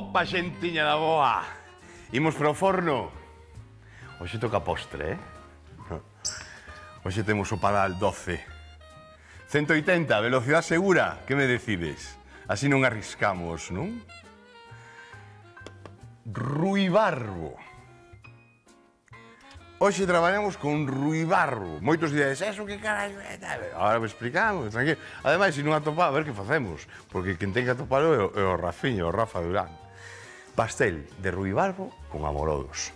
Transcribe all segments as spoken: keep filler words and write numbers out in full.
Opa, xentiña da boa! Imos para o forno. Hoxe toca postre, eh? Hoxe temos o Padal doce. cento oitenta, velocidade segura. Que me decides? Así non arriscamos, non? Ruibarbo. Hoxe traballamos con ruibarbo. Moitos diredes, eso que carallo é? Ahora me explicamos, tranquilo. Ademais, se non atopa, a ver que facemos. Porque quen ten que atopalo é o, é o Rafiño, o Rafa Durán. Pastel de ruibarbo con amorodos.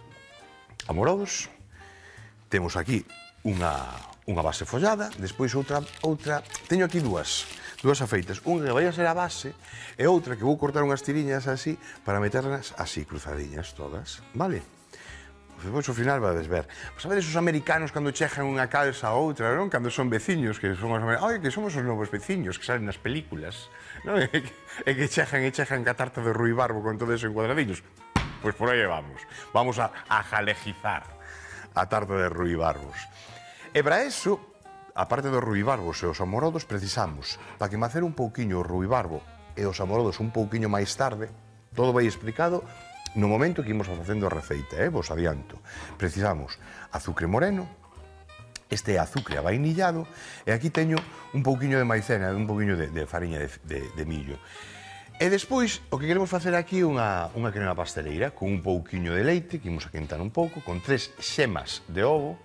Amorodos. Temos aquí unha, unha base follada, despois outra, outra... Teño aquí dúas, dúas afeitas. Unha que vai a ser a base e outra que vou cortar unhas tiriñas así para meterlas así, cruzadiñas todas, vale? Pois ao final vades ver. Sabedes os americanos cando chejan unha casa a outra, non? Cando son veciños, que son os americanos. Ai, que somos os novos veciños que salen nas películas, non? E que, e que chejan e chejan ca tarta de ruibarbo con todo eso en cuadradillos. Pois por aí vamos. Vamos a, a jalejizar a tarta de ruibarbos. E para eso, aparte dos ruibarbos e os amorodos, precisamos, para que macer un pouquiño o ruibarbo e os amorodos un pouquiño máis tarde, todo vai explicado no momento que imos facendo a receita, eh? Vos adianto. Precisamos azucre moreno, este é azucre avainillado, e aquí teño un pouquiño de maicena, un pouquiño de, de fariña de, de, de millo. E despois, o que queremos facer aquí é unha, unha crema pasteleira con un pouquiño de leite, que imos a quentar un pouco, con tres xemas de ovo,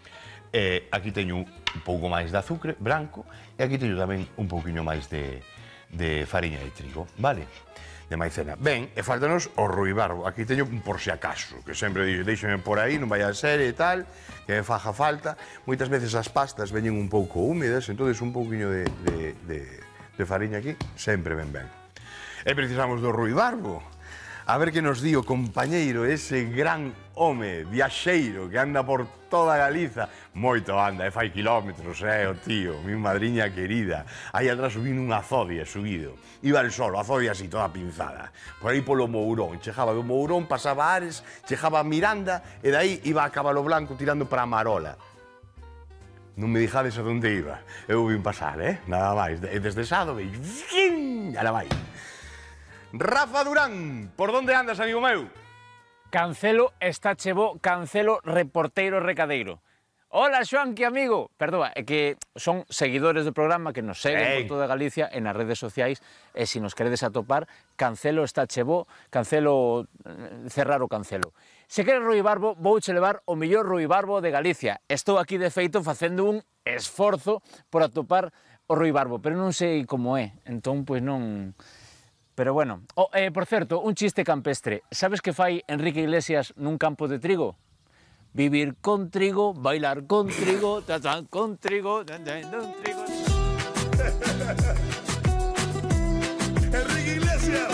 e aquí teño un pouco máis de azucre branco, e aquí teño tamén un pouquiño máis de, de fariña de trigo, vale? De maicena. Ben, e faltanos o ruibarbo. Aquí teño un por si acaso, que sempre dixo, deixeme por aí, non vai a ser e tal, que me faja falta. Moitas veces as pastas veñen un pouco húmedas, entonces un pouquiño de, de, de, de fariña aquí sempre ven ben. E precisamos do ruibarbo. A ver que nos di o compañeiro, ese gran home viaxeiro que anda por toda Galiza. Moito anda, e fai kilómetros, eh, o tío, mi madriña querida. Aí atrás subín unha zodia subido. Iba el solo, a zodia así, toda pinzada. Por aí polo Mourón. Chejaba do Mourón, pasaba a Ares, chejaba a Miranda, e dai iba a Cabalo Blanco tirando para a Marola. Non me dixades a onde iba. Eu vim pasar, eh? Nada máis. E desde Sado, veis, ala vai. Rafa Durán, por onde andas, amigo meu? Cancelo está chebo, Cancelo reporteiro recadeiro. Hola, Xoanqui, amigo. Perdoa, é que son seguidores do programa que nos seguen Ei. por toda Galicia e nas redes sociais, e se nos queredes atopar, Cancelo está chebo, Cancelo, cerrar o Cancelo. Se queres ruibarbo, vouche levar o mellor ruibarbo de Galicia. Estou aquí, de feito, facendo un esforzo por atopar o ruibarbo, pero non sei como é, entón, pois non... Pero bueno, oh, eh, por certo, un chiste campestre. Sabes que fai Enrique Iglesias nun campo de trigo? Vivir con trigo, bailar con trigo, ta, ta, con trigo, ta, ta, con trigo. Enrique Iglesias.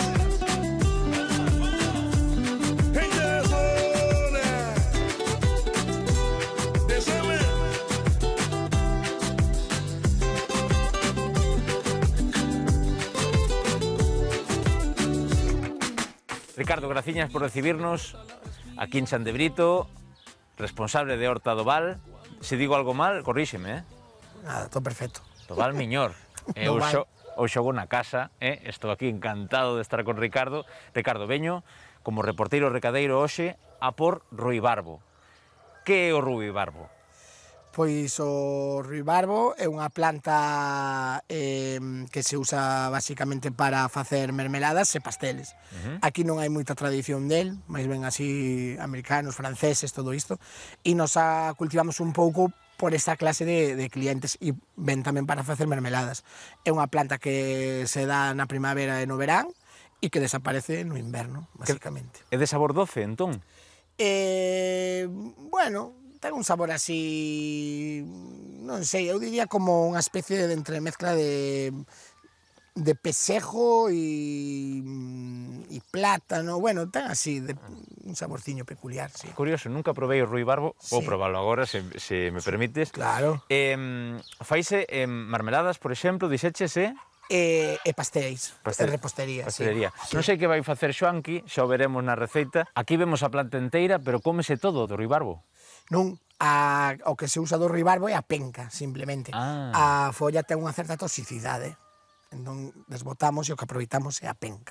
Ricardo, graciñas por recibirnos aquí en San de Brito, responsable de Horta do Val. Se digo algo mal, corríxeme, eh? Nada, todo perfecto. Do Val Miñor. Eu xo, o xogo na casa, eh? Estou aquí encantado de estar con Ricardo. Ricardo, veño como reporteiro recadeiro hoxe a por ruibarbo. Que é o ruibarbo? Pois o ruibarbo é unha planta eh, que se usa basicamente para facer mermeladas e pasteles. Uh-huh. Aquí non hai moita tradición del, máis ben así americanos, franceses, todo isto, e nos a cultivamos un pouco por esa clase de, de clientes e ven tamén para facer mermeladas. É unha planta que se dá na primavera e no verán e que desaparece no inverno, basicamente. É de sabor doce, entón? Eh, bueno... ten un sabor así, non sei, eu diría como unha especie de entremezcla de, de pesejo e, e plátano, bueno, ten así de, un saborciño peculiar, sí. Curioso, nunca provei o ruibarbo, vou Sí. probarlo agora, se, se me permites. Claro. Eh, faise eh, marmeladas, por exemplo, dixeches, eh? E, e pastéis, Pastel, e repostería, pastelería. sí. Non sei que vai facer Xoanqui, xa o veremos na receita. Aquí vemos a planta enteira, pero cómese todo do ruibarbo. Non, a, o que se usa do ruibarbo é a penca, simplemente. Ah. A folla ten unha certa toxicidade, entón desbotamos e o que aproveitamos é a penca.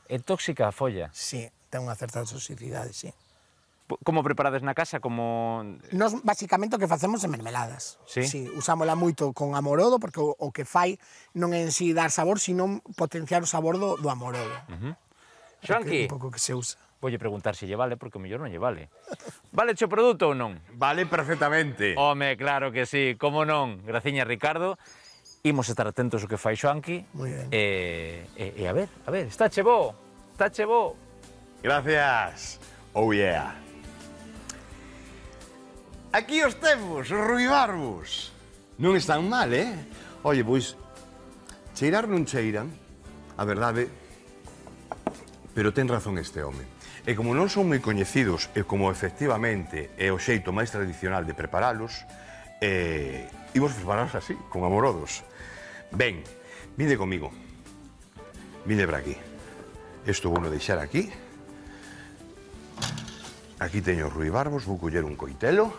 É tóxica a folla. Sí, ten unha certa toxicidade, sí. Como preparades na casa, como... Nos, basicamente, o que facemos é mermeladas. Sí? Sí, usámola moito con amorodo, porque o, o que fai non é en si dar sabor, sino potenciar o sabor do, do amorodo. Uh -huh. É Xoanqui, un pouco que se usa. voulle preguntar se lle vale, porque o mellor non lle vale. Vale o produto ou non? Vale perfectamente. Home, claro que sí, como non. Graciña, Ricardo. Imos estar atentos ao que fai Xoanqui. Moi ben. E, e, e a ver, a ver, está che bo, está che bo. Gracias. Oh yeah. Aquí os temos, os ruibarbos. Non están mal, eh? Oye, pois, cheirar non cheiran, a verdade, pero ten razón este home. E como non son moi coñecidos, e como efectivamente é o xeito máis tradicional de preparalos, eh, imos preparalos así, con amorodos. Ben, vinde comigo. Vinde para aquí. Isto vou no deixar aquí. Aquí teño os ruibarbos, vou coller un coitelo.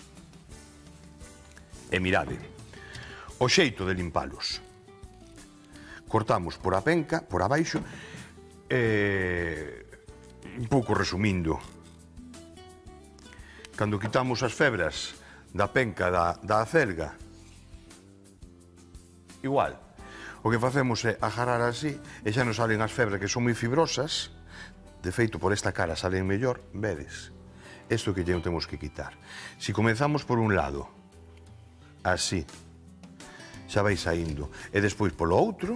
E mirade, o xeito de limpalos. Cortamos por a penca, por abaixo, e... un pouco resumindo. Cando quitamos as febras da penca da, da acelga, igual. O que facemos é agarrar así, e xa nos salen as febras que son moi fibrosas. De feito, por esta cara salen mellor, vedes. Isto que lle temos que quitar. Si comenzamos por un lado, así, xa vai saindo, e despois polo outro,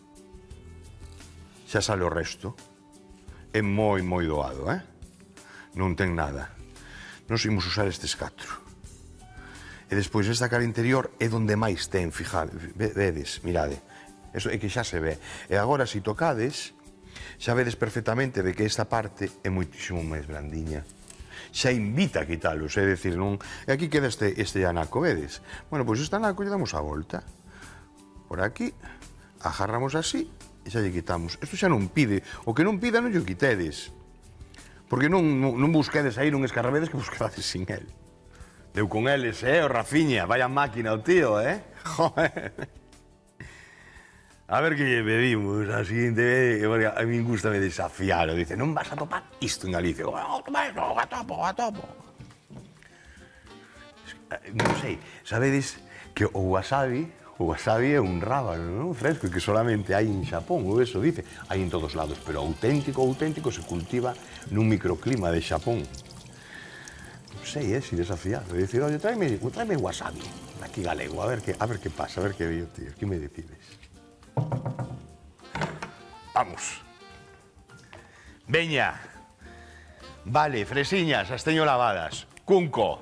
xa sale o resto. É moi, moi doado, eh? Non ten nada. Nos imos usar estes catro. E despois esta cara interior é donde máis ten, fijade, vedes, mirade. Eso é que xa se ve. E agora, se tocades, xa vedes perfectamente de que esta parte é moitísimo máis brandiña. Xa invita a quitalos, é dicir, non... E aquí queda este, este anaco, vedes? Bueno, pois este anaco lle damos a volta. Por aquí, agarramos así, e xa lle quitamos. Isto xa non pide. O que non pida non lle quitedes. Porque non, non, non busquedes aí, non escarrabedes que buscades sin el. Deu con eles, eh, o Rafiña. Vaya máquina o tío, eh? Joder. A ver que lle pedimos a seguinte vez, porque a mí gustame desafiar. Dice, non vas a topar isto en Galicia. No, no, a topo, a topo. Non sei, sabedes que o wasabi, o wasabi é un rábano, non? Fresco, que solamente hai en Xapón, ou eso dice. Hai en todos lados, pero auténtico, auténtico se cultiva nun microclima de Xapón. Non sei, eh, si desafiar. De dicir, oye, tráeme, tráeme wasabi, aquí galego, a ver que, a ver que pasa, a ver que vío, tío, que me decides. Vamos. Veña. Vale, fresiñas, as teño lavadas. Cunco.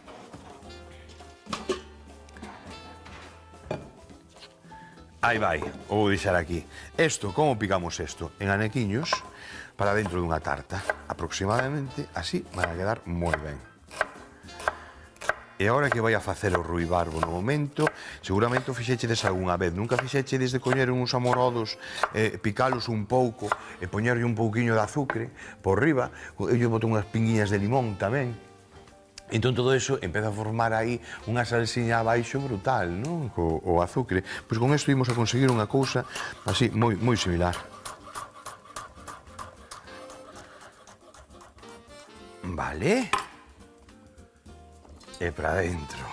Aí vai, o vou deixar aquí. Esto, como picamos esto? En anequiños para dentro dunha tarta. Aproximadamente así van a quedar moi ben. E agora que vai a facer o ruibarbo no momento, seguramente o fixechedes algunha vez. Nunca fixechedes de coñer uns amorodos, eh, picalos un pouco e poñerlle un pouquiño de azúcar por riba. Eu lle boto unhas pinguiñas de limón tamén. Entón todo eso empeza a formar aí unha salsiña abaixo brutal, non? Co, o azúcar. Pois con isto imos a conseguir unha cousa así moi, moi similar. Vale. E para dentro.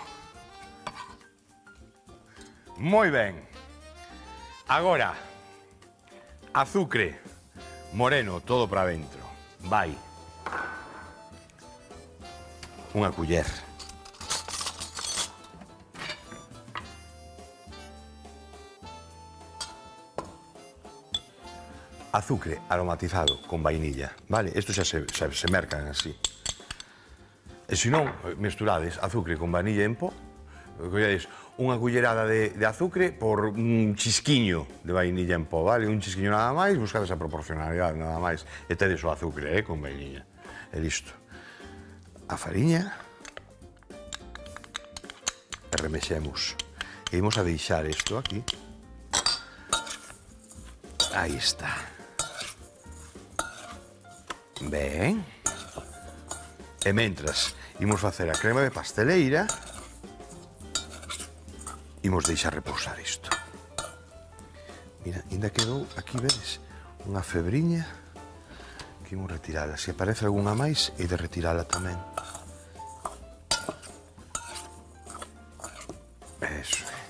Moi ben. Agora, azúcar moreno, todo para dentro. Vai. Unha culler. Azúcar aromatizado con vainilla, vale? Isto xa se, xa se mercan así. E se non, mesturades azúcar con vanilla en pó, colledes unha cullerada de, de azúcar por un chisquiño de vainilla en pó, vale? Un chisquiño nada máis, buscades a proporcionalidade nada máis, e tedes o azúcar, eh, con vainilla. E listo. A fariña. E remexemos. E imos a deixar isto aquí. Aí está. Ben. E mentras imos facer a crema de pasteleira, imos deixar repousar isto. Mira, ainda quedou, aquí vedes, unha febriña. Aquí vamos retirala. Se aparece algunha máis, e de retirala tamén. Eso é.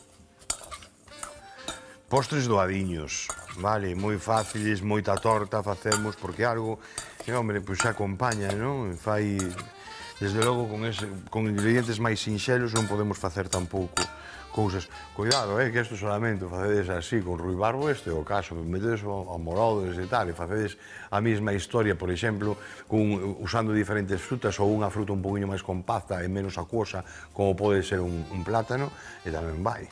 Postres doadiños, vale, moi fáciles, moita torta facemos, porque algo, que, hombre, pois xa acompaña, non? Fai, desde logo, con, ese, con ingredientes máis sinxelos non podemos facer tampouco cousas. Cuidado, eh, que isto solamente facedes así, con ruibarbo, este é o caso, metedes a morodos e tal, e facedes a mesma historia, por exemplo, con, usando diferentes frutas, ou unha fruta un poquinho máis compacta e menos acuosa, como pode ser un, un plátano, e tamén vai.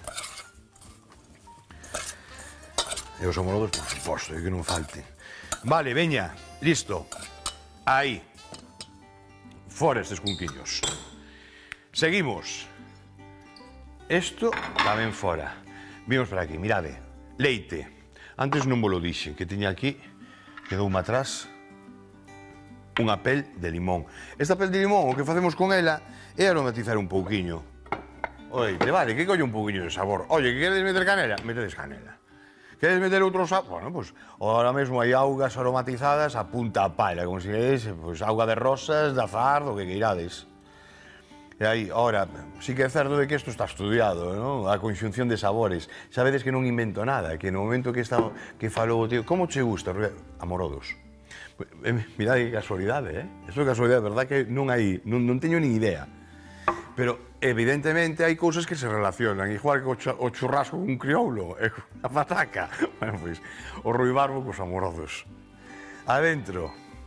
E os amorodos, por suposto, e que non falten. Vale, veña, listo. Aí. Fora estes cunquiños. Seguimos. Isto tamén fora. Vimos para aquí, mirade. Leite. Antes non vos lo dixen, que tiña aquí, quedoume atrás, unha pel de limón. Esta pel de limón, o que facemos con ela, é aromatizar un pouquiño. Oite, vale, que colle un pouquiño de sabor. Oye, que queredes meter canela? Metedes canela. Queres meter outro sabor? Bueno, pois, ahora mesmo hai augas aromatizadas a punta a pala, como se queredes, pois, auga de rosas, de azar, do que queirades. E aí, ahora, sí que é certo de que isto está estudiado, non? A conxunción de sabores. Sabedes que non invento nada, que no momento que, está, que falou o tío, como che gusta? Amorodos. Mirad que casualidade, eh? Eso é casualidade, verdad que non hai, non, non teño nin idea. Pero, evidentemente, hai cousas que se relacionan, igual que o churrasco con un crioulo, e a pataca. Bueno, pois, o ruibarbo cos amorodos. Adentro,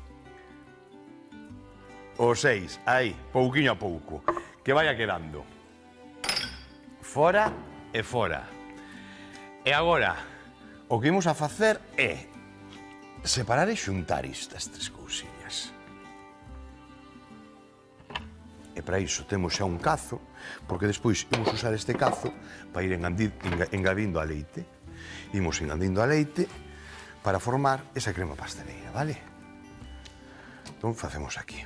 o seis, aí, pouquiño a pouco, que vaya quedando. Fora e fora. E agora, o que imos a facer é separar e xuntar estas tres cousiñas. E para iso temos xa un cazo, porque despois imos usar este cazo para ir engadindo a leite. Imos engadindo a leite para formar esa crema pasteleira, vale? Entón facemos aquí.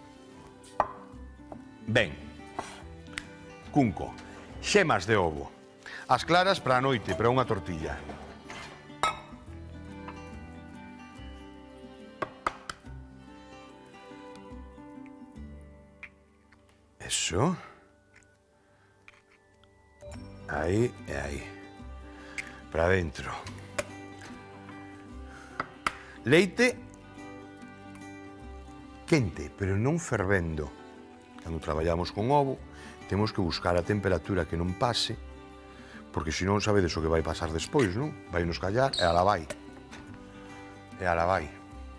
Ben, cunco, xemas de ovo. As claras para a noite, para unha tortilla. Eso. Aí e aí. Para dentro. Leite quente, pero non fervendo. Cando traballamos con ovo, temos que buscar a temperatura que non pase, porque senón sabedes o que vai pasar despois, non? Vai nos callar e ala vai. E ala vai.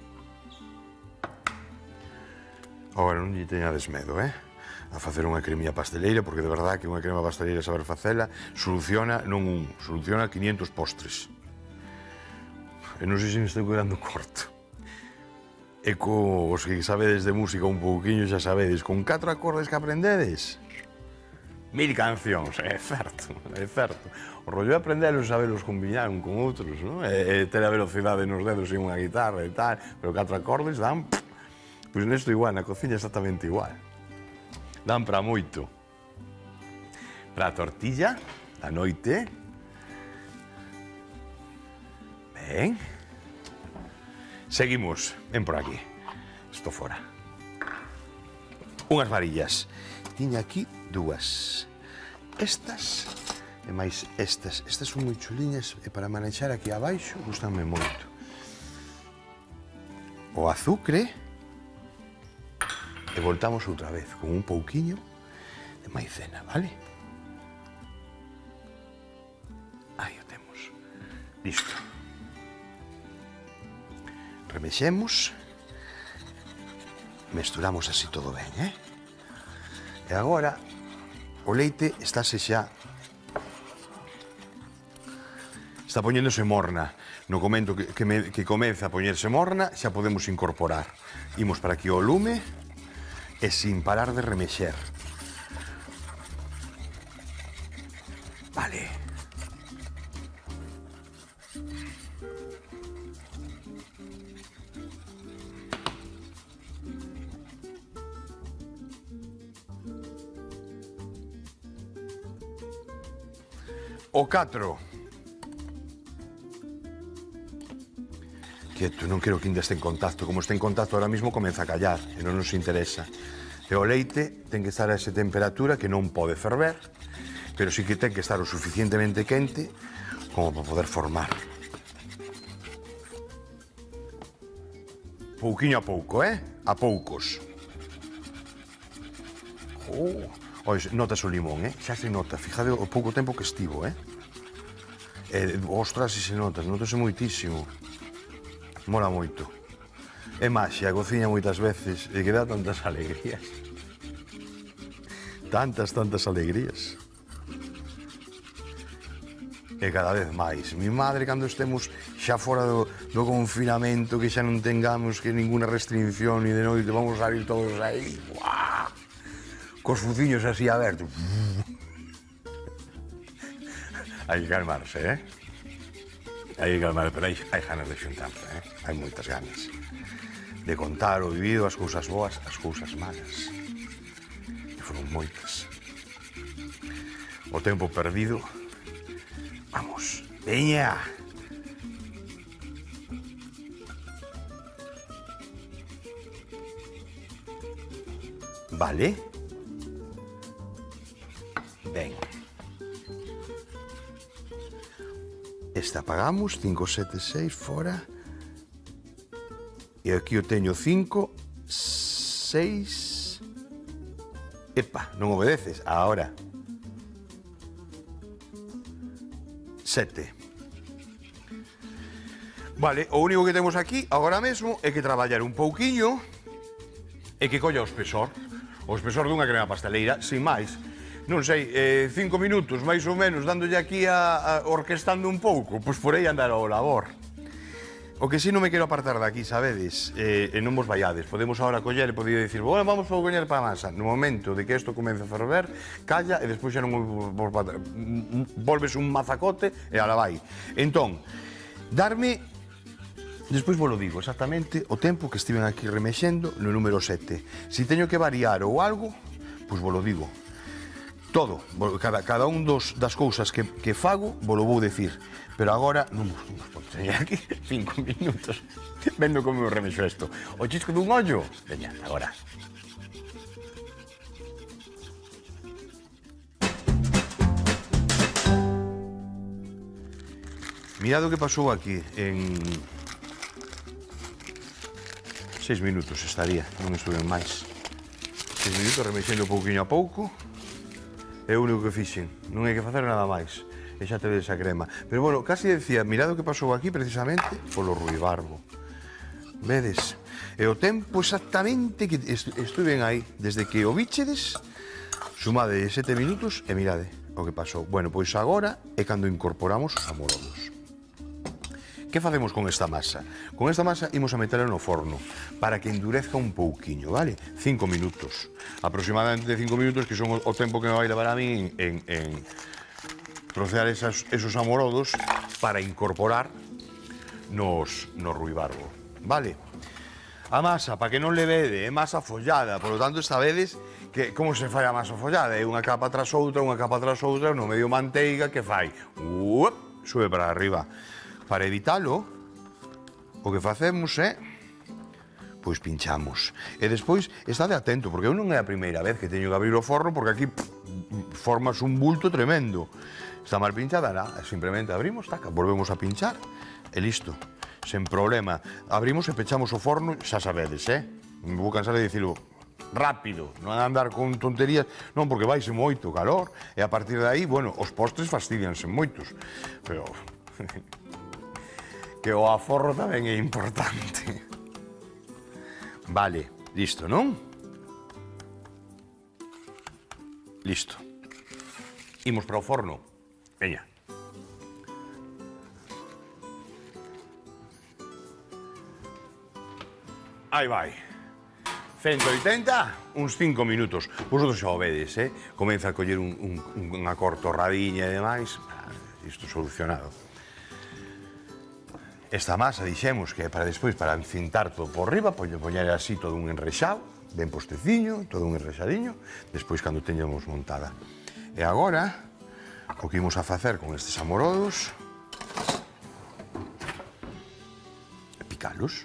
Agora non lle teñades medo, eh? A facer unha cremilla pasteleira, porque de verdad que unha crema pasteleira saber facela soluciona, non un, soluciona quinientos postres. E non sei se me estou quedando corto. E co, os que sabedes de música un pouquiño xa sabedes, con catro acordes que aprendedes, mil cancións, é certo, é certo. O rollo é aprendelos e sabelos combinar un con outros, non? E, e ter a velocidade nos dedos en unha guitarra e tal, pero catro acordes dan... Pois nesto igual, na cociña exactamente igual. Dan para moito. Para a tortilla, a noite. Ben. Seguimos. Ven por aquí. Isto fora. Unhas varillas. Tiña aquí dúas. Estas e máis estas. Estas son moi chuliñas e para manexar aquí abaixo gustanme moito. O azucre. E voltamos outra vez con un pouquiño de maicena, vale? Aí o temos. Listo. Remexemos. Mesturamos así todo ben, eh? E agora o leite estáse xa... Está poñéndose morna. No momento que, que, me, que comeza a poñerse morna, xa podemos incorporar. Imos para aquí o lume... e sin parar de remexer. Vale. O catro. Quieto, non quero que ainda este en contacto. Como este en contacto ahora mismo, comeza a callar, e non nos interesa. E o leite ten que estar a esa temperatura que non pode ferver, pero sí que ten que estar o suficientemente quente como para poder formar. Pouquiño a pouco, eh? A poucos. Oh, ois, notas o limón, eh? Xa se nota, fijade o pouco tempo que estivo, eh? E, ostras, se se notas, notase moitísimo. Mola moito. É maxia, a cociña moitas veces e que dá tantas alegrías. Tantas, tantas alegrías. E cada vez máis. Mi madre, cando estemos xa fora do, do confinamento, que xa non tengamos que ninguna restricción ni de noite, vamos a salir todos aí, ¡buah! Cos fuciños así abertos. Hai que calmarse, eh? Hai que calmarse, pero hai, hai ganas de xuntarse, eh? Hai moitas ganas de contar o vivido, as cousas boas, as cousas malas. E foron moitas. O tempo perdido. Vamos, veña. Vale. Ben. Esta apagamos, cinco, sete, seis, fora. E aquí o teño cinco, seis... Epa, non obedeces, ahora. Sete. Vale, o único que temos aquí, agora mesmo, é que traballar un pouquiño e que colla o espesor. O espesor dunha crema pasteleira, sin máis. Non sei, eh, cinco minutos, máis ou menos, dándolle aquí a, a orquestando un pouco, pois por aí andar ao labor. O que si non me quero apartar daqui, sabedes, eh, e non vos vaiades. Podemos agora coller e podía dicir, bueno, vamos a coller para a masa. No momento de que isto comece a ferver, calla e despois xa non volves un mazacote e ala vai. Entón, darme, despois vos lo digo exactamente, o tempo que estiven aquí remexendo no número sete. Si teño que variar ou algo, pois vos lo digo. Todo, cada, cada un dos, das cousas que, que fago, vos lo vou decir. Pero agora non vos, non vos podo teñer aquí cinco minutos vendo como eu remexo isto. O chisco dun ollo? Veña, agora. Mirad o que pasou aquí en... Seis minutos estaría, non estuve máis. Seis minutos remexendo pouquinho a pouco. É o único que fixen, non hai que facer nada máis. E xa te esa crema. Pero, bueno, casi decía, mirad o que pasou aquí precisamente polo ruibarbo. Vedes? E o tempo exactamente que est estuven aí, desde que o bichedes, sumade sete minutos e mirade o que pasou. Bueno, pois agora é cando incorporamos os amorodos. Que facemos con esta masa? Con esta masa imos a metela no forno para que endurezca un pouquiño, vale? Cinco minutos. Aproximadamente cinco minutos, que son o tempo que me vai levar a mí en... en trocear esas, esos amorodos para incorporar nos, no ruibarbo, vale? A masa, para que non le vede, é masa follada, por lo tanto, sabedes que como se fai a masa follada, é unha capa tras outra, unha capa tras outra, no medio manteiga, que fai? Uop, sube para arriba. Para evitalo, o que facemos é, pois pinchamos. E despois, estade atento, porque eu non é a primeira vez que teño que abrir o forno, porque aquí pff, formas un bulto tremendo. Está mal pinchada, nada, simplemente abrimos, taca, volvemos a pinchar e listo, sen problema. Abrimos e pechamos o forno, xa sabedes, eh? Me vou cansar de dicilo rápido, non andar con tonterías, non, porque vaise moito calor, e a partir de aí, bueno, os postres fastidianse moitos, pero que o aforro tamén é importante. Vale, listo, non? Listo. Imos para o forno. Veña. Aí vai. ciento oitenta, uns cinco minutos. Vosotros xa o vedes, eh? Comeza a coller un, un, unha cor torradiña e demais. Isto solucionado. Esta masa, dixemos, que é para despois, para encintar todo por riba, poñer así todo un enrexado, ben posteciño, todo un enrexadiño, despois cando teñamos montada. E agora, o que imos a facer con estes amorodos é picar. ruibalos.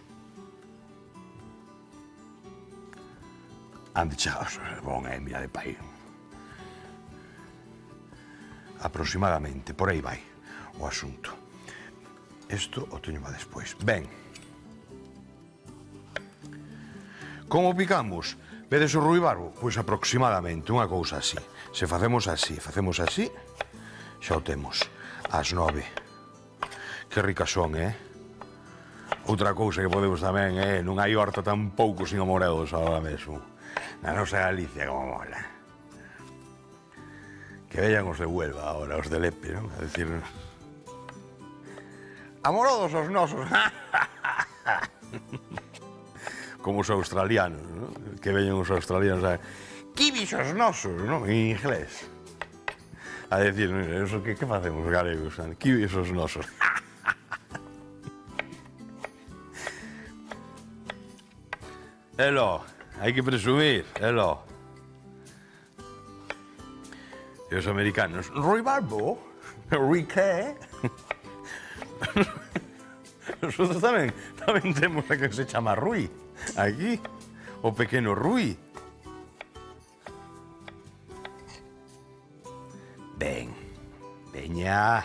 Han chegados, bon, eh, mira de pai. Aproximadamente, por aí vai o asunto. Isto o teño para despois. Ben. Como picamos? Vedes o ruibarbo? Pois aproximadamente, unha cousa así. Se facemos así, facemos así, xa o temos. As nove. Que ricas son, eh? Outra cousa que podemos tamén, eh? Non hai horta tampouco sin amoredos agora mesmo. Na nosa Galicia, como mola. Que veñan os de Huelva agora, os de Lepe, non? A decir... Amorodos os nosos. Como os australianos, non? Que veñan os australianos a... Kibis os nosos, non? En inglés. A decir, que, que facemos galegos? Kibis os nosos. Elo, hai que presumir, elo. E os americanos, ruibarbo? Rui que? Nosotros tamén, tamén temos a que se chama Rui, aquí, o pequeno Rui. Ben, veña.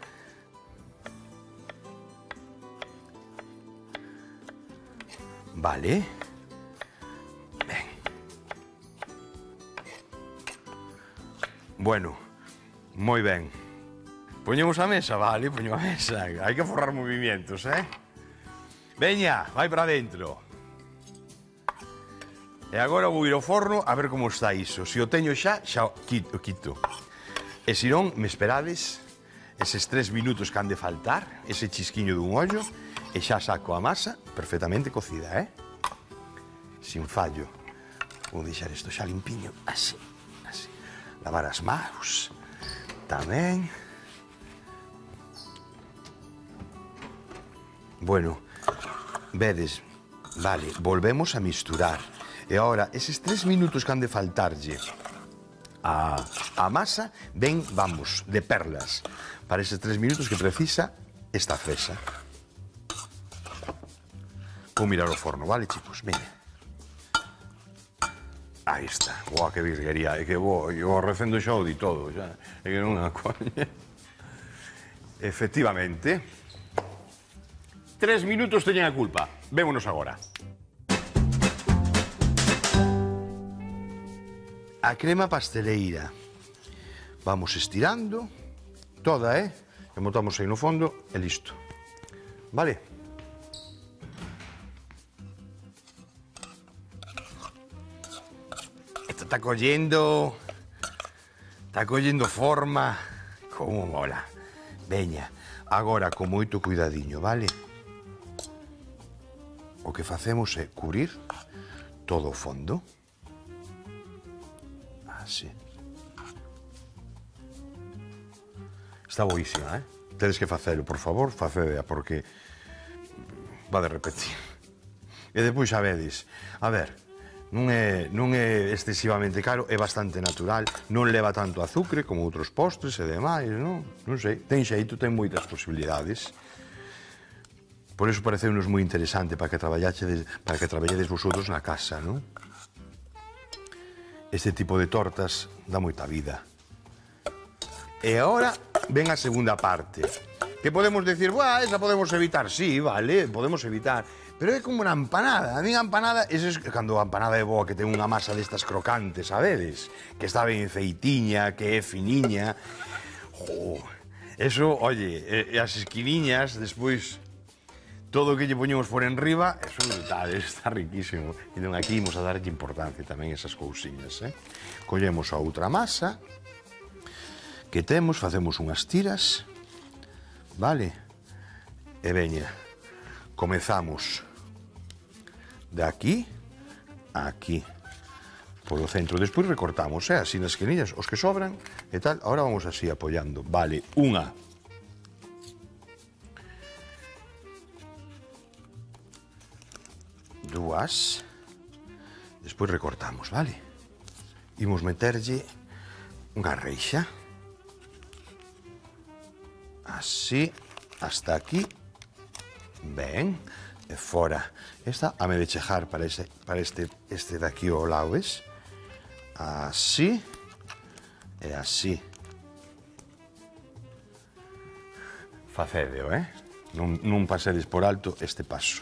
Vale. Ben. Bueno, moi ben. Poñemos a mesa, vale, poño a mesa. Hai que forrar movimientos, eh? Veña, vai para dentro. E agora vou ir ao forno a ver como está iso. Se o teño xa, xa o quito. quito. E se non, me esperades eses tres minutos que han de faltar, ese chisquiño dun ollo, e xa saco a masa perfectamente cocida, eh? Sin fallo. Vou deixar isto xa limpiño, así, así. Lavar as mãos, tamén. Bueno, vedes, vale, volvemos a misturar. E agora, eses tres minutos que han de faltarlle a, a masa, ven, vamos, de perlas, para eses tres minutos que precisa esta fresa. Vou mirar o forno, vale, chicos? Veña. Aí está. Boa, que virguería. É que vou, eu recendo xa o di todo, xa. É que non a coña. Efectivamente. Tres minutos teñen a culpa. Vémonos agora. A crema pasteleira. Vamos estirando toda, eh? E botamos aí no fondo e listo. Vale? Isto está collendo... Está collendo forma. Como mola. Veña, agora con moito cuidadiño, vale? O que facemos é cubrir todo o fondo. Así. Está boísima, eh? Tedes que facelo, por favor, facedea, porque va de repetir. E depois xa vedes, a ver, non é, non é excesivamente caro, é bastante natural, non leva tanto azúcar como outros postres e demais, non? Non sei, ten xeito, ten moitas posibilidades. Por iso pareceunos moi interesante para que traballachedes, para que traballedes vosotros na casa, non? Este tipo de tortas dá moita vida. E agora ven a segunda parte. Que podemos decir, buah, esa podemos evitar. Sí, vale, podemos evitar. Pero é como unha empanada. A mí a empanada, ese é cando a empanada é boa, que ten unha masa destas crocantes, sabedes? Que está ben feitiña, que é finiña. Jo, eso, oye, e, e as esquiniñas, despois... Todo o que lle poñemos por enriba, eso é brutal, está riquísimo. E non aquí imos a darlle importancia tamén esas cousiñas, eh? Collemos a outra masa que temos, facemos unhas tiras, vale? E veña, comezamos de aquí a aquí, polo centro. Despois recortamos, eh? Así nas esquinillas, os que sobran e tal. Ahora vamos así apoyando. Vale, unha. Dúas. Despois recortamos, vale? Imos meterlle unha reixa. Así, hasta aquí. Ben. e fora. Esta hame de chejar para, ese, para este, este de aquí ao lado, ves? Así e así. Facedeo, eh? Non, non pasedes por alto este paso.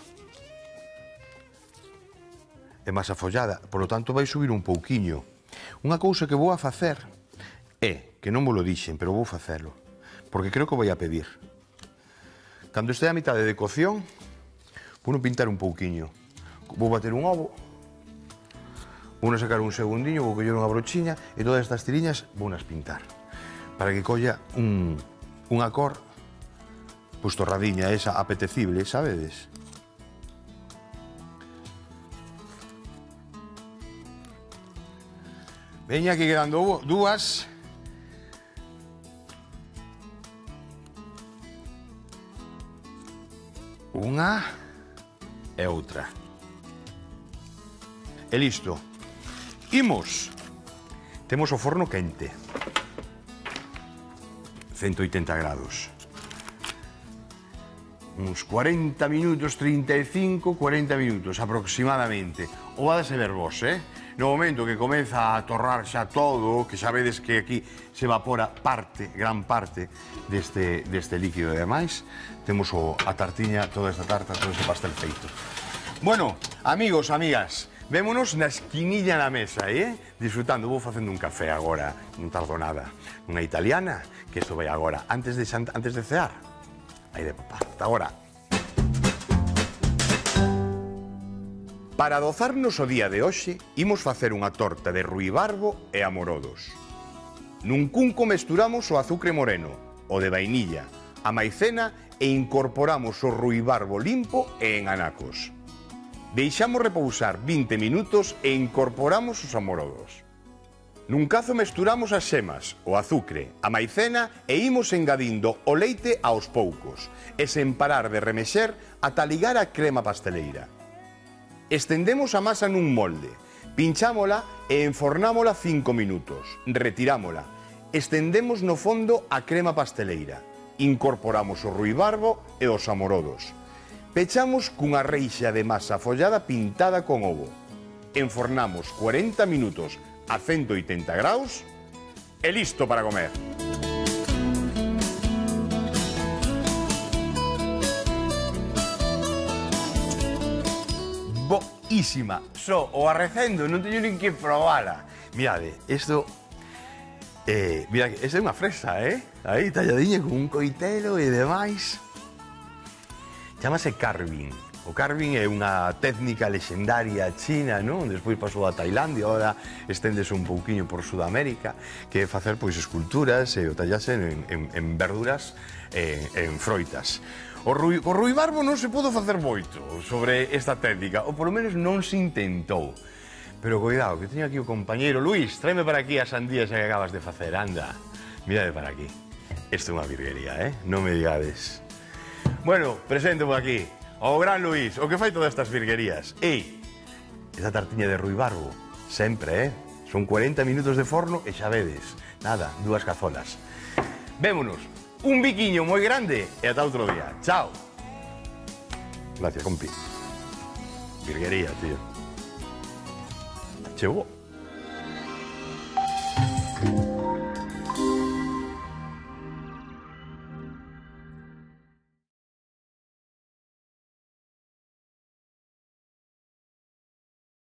É masa follada, polo tanto vai subir un pouquiño. Unha cousa que vou a facer é, que non vos lo dixen, pero vou facelo, porque creo que o vou a pedir. Cando este a mitad de cocción, vou pintar un pouquiño. Vou bater un ovo, vou sacar un segundiño, vou coller unha brochiña e todas estas tiriñas vou nas pintar. Para que colla un, unha cor, pois torradiña, esa apetecible, sabedes? Veña aquí quedando dúas. Unha e outra. E listo. Imos. Temos o forno quente. ciento oitenta grados. Uns cuarenta minutos, trinta e cinco, cuarenta minutos aproximadamente. O vades a ver vos, eh? No momento que comeza a torrar xa todo, que xa vedes que aquí se evapora parte, gran parte deste, deste líquido e demais, temos o, a tartiña, toda esta tarta, todo ese pastel feito. Bueno, amigos, amigas, vémonos na esquinilla da mesa, eh? Disfrutando, vou facendo un café agora, non tardo nada. Unha italiana, que isto vai agora, antes de, antes de cear. Aí de papá, ata agora. Para adozarnos o día de hoxe, imos facer unha torta de ruibarbo e amorodos. Nun cunco mesturamos o azucre moreno, o de vainilla, a maicena e incorporamos o ruibarbo limpo e en anacos. Deixamos repousar vinte minutos e incorporamos os amorodos. Nun cazo mesturamos as xemas, o azucre, a maicena e imos engadindo o leite aos poucos, e sen parar de remexer ata ligar a crema pasteleira. Estendemos a masa nun molde, pinchámola e enfornámola cinco minutos, retirámola, estendemos no fondo a crema pasteleira, incorporamos o ruibarbo e os amorodos, pechamos cunha reixa de masa follada pintada con ovo, enfornamos cuarenta minutos a ciento oitenta graus e listo para comer. Boísima, só o arrecendo, non teño nin que probala. Mirade, isto, eh, mira, esta é unha fresa, eh? Aí, talladiña con un coitelo e demais. Chámase carving. O carving é unha técnica lexendaria china, non? Despois pasou a Tailandia, agora esténdese un pouquiño por Sudamérica, que é facer, pois, esculturas e o tallase en, en, en verduras e en froitas. O, rui, o ruibarbo non se pudo facer moito sobre esta técnica, ou polo menos non se intentou. Pero cuidado, que teño aquí o compañeiro Luís, tráeme para aquí as sandías que acabas de facer, anda. Mírade para aquí. Isto é unha virguería, eh? Non me digades. Bueno, presento por aquí o gran Luís, o que fai todas estas virguerías. Ei, esta tartiña de ruibarbo, sempre, eh? Son cuarenta minutos de forno e xa vedes. Nada, dúas cazolas. Vémonos. Un biquiño moi grande e ata outro día. Chao. Gracias, compi. Virguería, tío. Chegou.